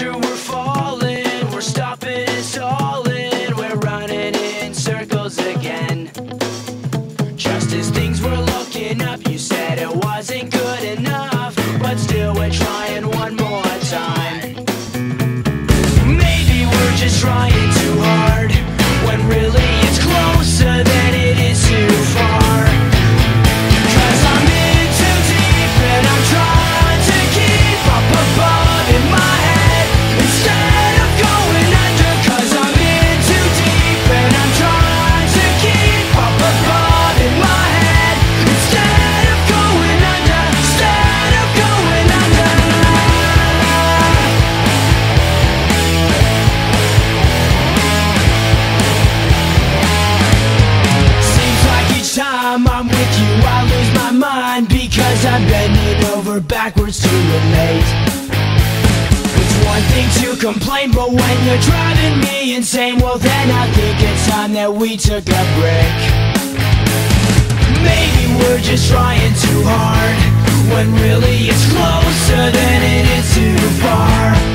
faster we're falling, we're stopping and stalling, we're running in circles again. Just as things were looking up, you said it wasn't good enough, but still we're trying one more time. Maybe we're just trying too hard, when really it's closer than it is too far. 'Cause I'm in too deep and I'm trying to keep up above in my head instead of going under. 'Cause I'm in too deep and I'm trying to keep up above in my head instead of going under, instead of going under. Seems like each time I'm with you I lose my mind, because I'm bending over backwards to relate. It's one thing to complain, but when you're driving me insane, well then I think it's time that we took a break. Maybe we're just trying too hard, when really it's closer than it is too far.